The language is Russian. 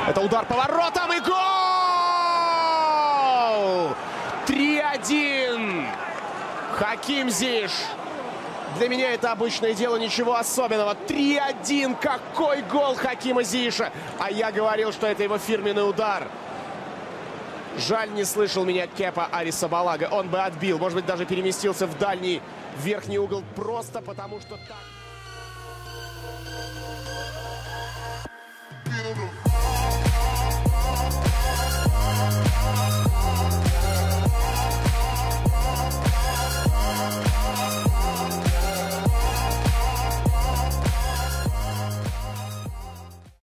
Это удар поворотом и гол! 3-1. Хаким Зиш. Для меня это обычное дело, ничего особенного. 3-1. Какой гол Хакима Зиша. А я говорил, что это его фирменный удар. Жаль, не слышал меня Кепа Арисабалага. Он бы отбил. Может быть, даже переместился в дальний верхний угол. Просто потому что так...